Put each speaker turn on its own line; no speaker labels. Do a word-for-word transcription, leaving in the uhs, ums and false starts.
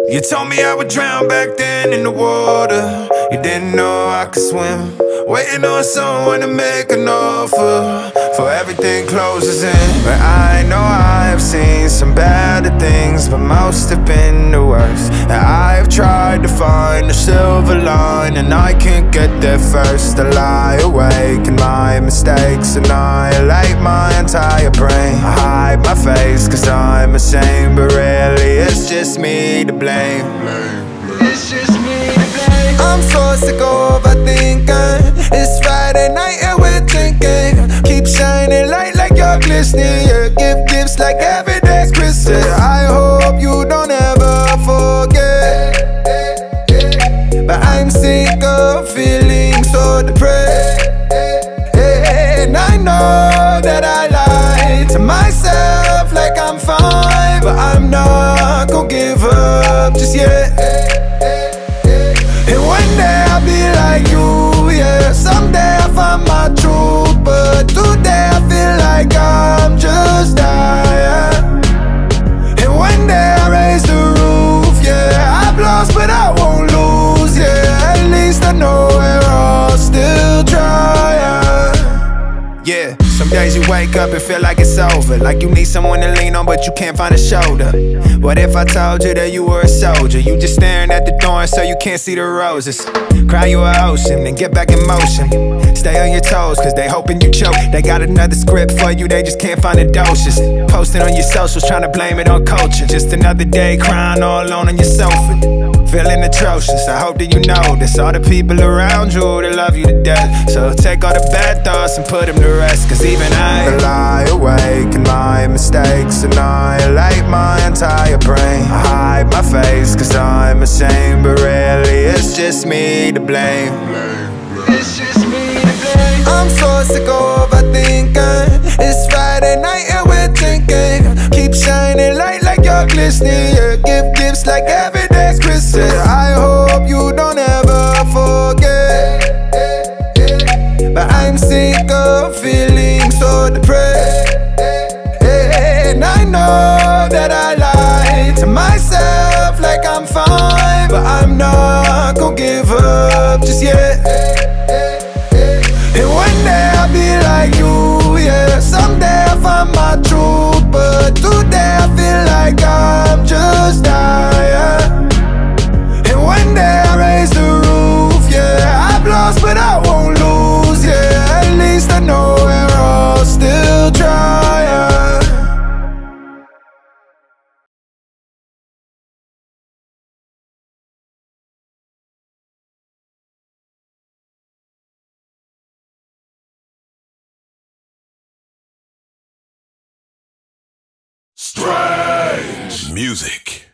You told me I would drown back then in the water. You didn't know I could swim. Waiting on someone to make an offer for everything closes in. But I know I've seen some better things, but most have been the worst. And I've tried to find a silver line, and I can't get there first. I lie awake and my mistakes annihilate my entire brain. I hide my face cause I'm ashamed, but really it's just me to blame. It's just me to blame. I'm so sick of overthinking. It's Friday night and we're drinking. Keep shining light like you're glistening. Yeah, give gifts like every day's Christmas. I hope you don't ever forget, but I'm sick of feeling so depressed. And I know that I lie to myself like I'm fine, but I'm not gonna give up just yet. And one day I'll be like you, yeah. Someday I'll find my truth, but today I feel like I'm just dying. And one day I raise the roof, yeah. I've lost but I won't lose, yeah. At least I know we're all still trying. Yeah, some days you wake up and feel like it's over, like you need someone to lean on but you can't find a shoulder. What if I told you that you were a soldier? You just staring at the door so you can't see the roses. Cry you an ocean, then get back in motion. Stay on your toes cause they hoping you choke. They got another script for you, they just can't find the doses. Posting on your socials, trying to blame it on culture. Just another day crying all alone on your sofa, feeling atrocious. I hope that you know this. All the people around you that love you to death, so take all the bad thoughts and put them to rest. Cause even I lie awake and my mistakes annihilate my entire brain. I hide my face cause I'm ashamed, but really it's just me to blame. It's just me to blame. I'm so sick of overthinking. It's Friday night and we're drinking. Keep shining light like you're glistening. Yeah, give gifts like every day's Christmas. I hope you don't ever forget, but I'm sick of feeling so depressed. And I know that I lie to myself like I'm fine, but I'm not gonna give up just yet. And one day I'll be like you, yeah. Someday I'll find my truth, but today I feel like I'm just dying. And one day I raise the roof, yeah. I've lost but I won't lose, yeah. At least I know we're all still trying.
Strange music.